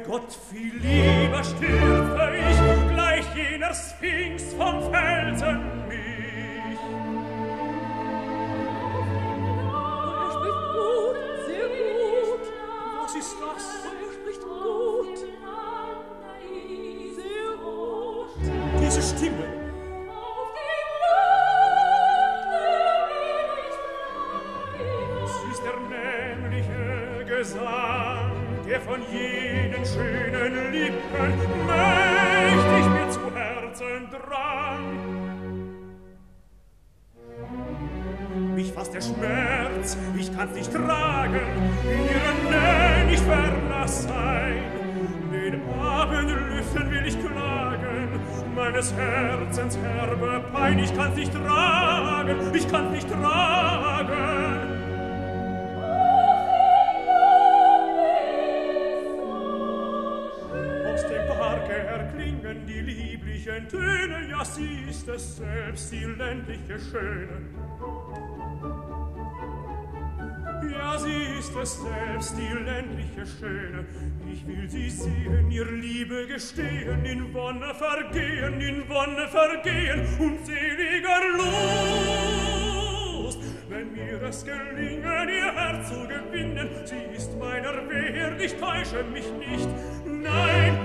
Gott, viel lieber stürze ich gleich jener Sphinx vom Felsen mich. Er spricht gut, sehr gut. Was ist das? Er spricht gut. Sehr gut. Diese Stimme. Es ist der nämliche Gesang, der von jenen schönen Lippen mächtig mir zu Herzen drang. Mich fasst der Schmerz, ich kann's nicht tragen, in ihrer Nähe nicht Verlass sein. Den Abendlüften will ich klagen, meines Herzens herbe Pein, ich kann's nicht tragen, ich kann's nicht tragen. Aus dem Parke erklingen die lieblichen Töne, ja, sie ist es selbst, die ländliche Schöne. Ja, sie ist es selbst, die ländliche Schöne. Ich will sie sehen, ihr Liebe gestehen, in Wonne vergehen und seliger Lust. Wenn mir es gelingen, ihr Herz zu gewinnen, sie ist meiner wert, ich täusche mich nicht. Nein,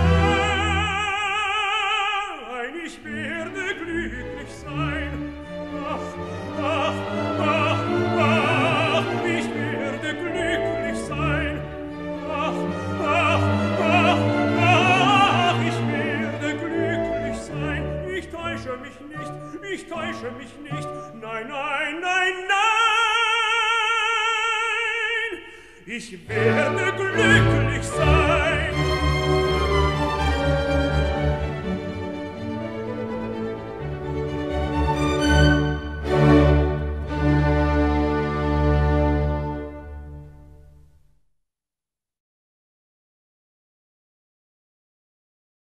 nein, ich werde glücklich sein. Ach, ach, ach, ach, ich werde glücklich sein. Ach, ach, ach, ach, ich werde glücklich sein. Ich täusche mich nicht, ich täusche mich nicht. Nein, nein, nein, nein. Ich werde glücklich